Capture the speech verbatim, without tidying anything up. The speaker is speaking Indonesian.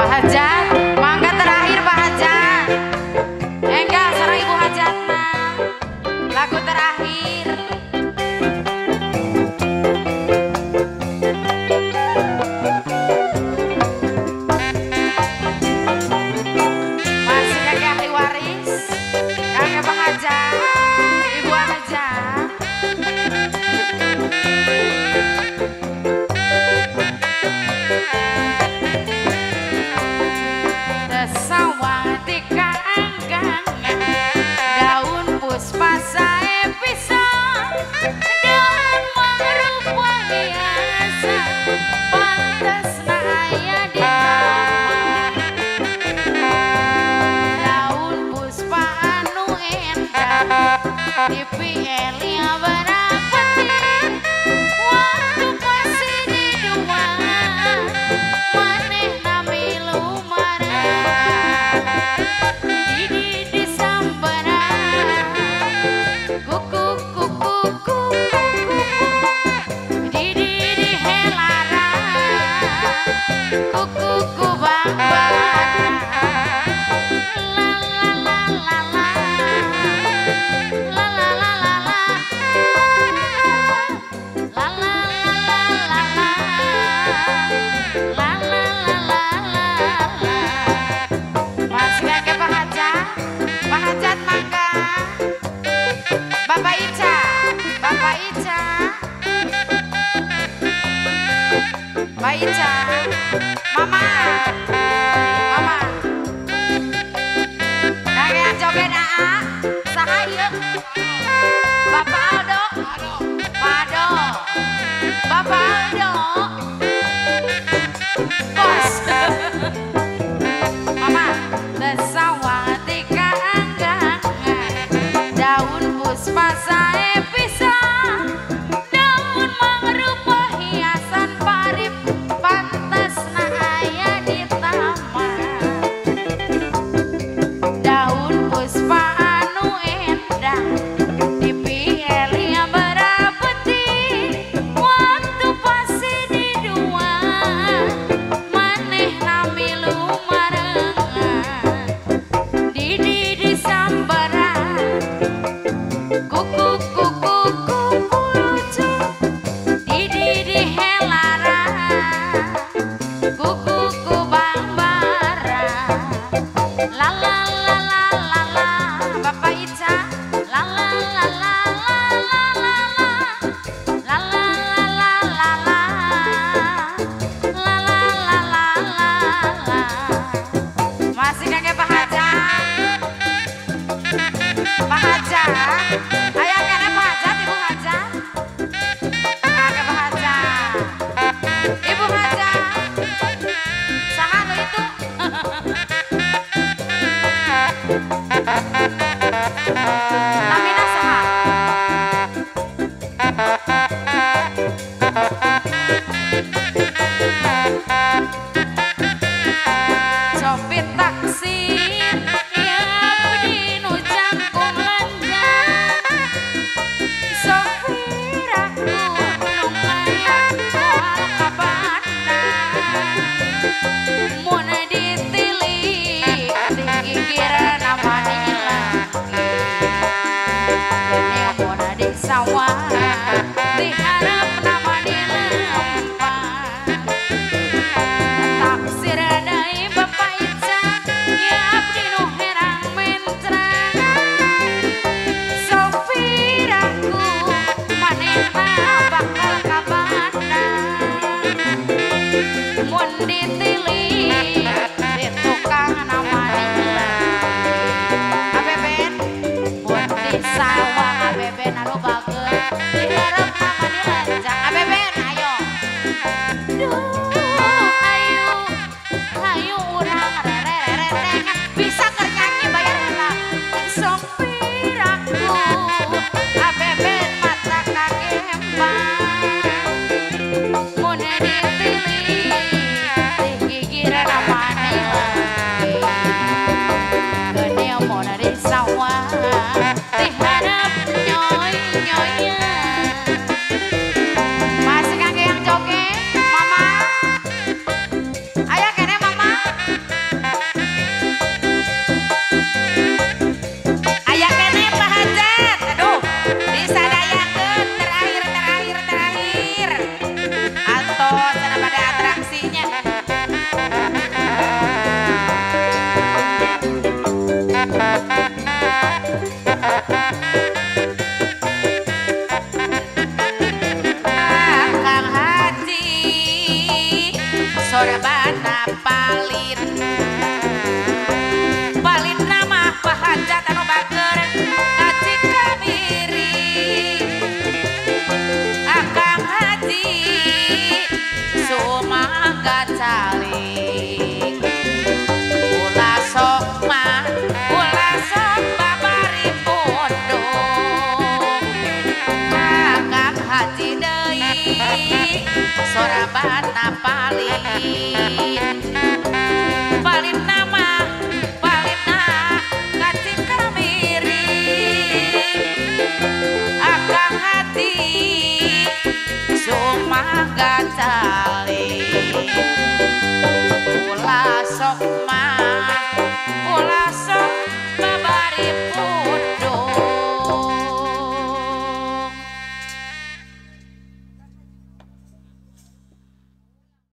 Hajat, mangga terakhir Pak Hajat. Enggak, sareng Ibu Hajat mah. Lagu terakhir. Masih kakek ahli waris, kakek Pak Hajat, Ibu Hajat. Sawati kaanggang daun puspa sae pisang dan merupa hiasan pantasna aya di taman. Daun puspa anu endah dipielia barapeting waktu kasih di dua maneh namilu kuku bang bang la la la la la la la la la la la la la la la la la. Masih kakek Pak Hajat, Pak Hajat mangga. Bapak Ica, Bapak Ica, Pak Ica. Mama, Mama, kakek joget aa, saha ieu? Bapak Aldo, Pak Aldo, Bapak Aldo, bos. Mama, lesawati kaanggangan, daun puspa sae pisang, daun mangrupa hiasan parip pantasna aya di taman. Daun puspa anu endah dipielia barapeting waktu pasi di dua maneh namilu sabana paling paling nama paling na kacing karamiri akang hati sumaga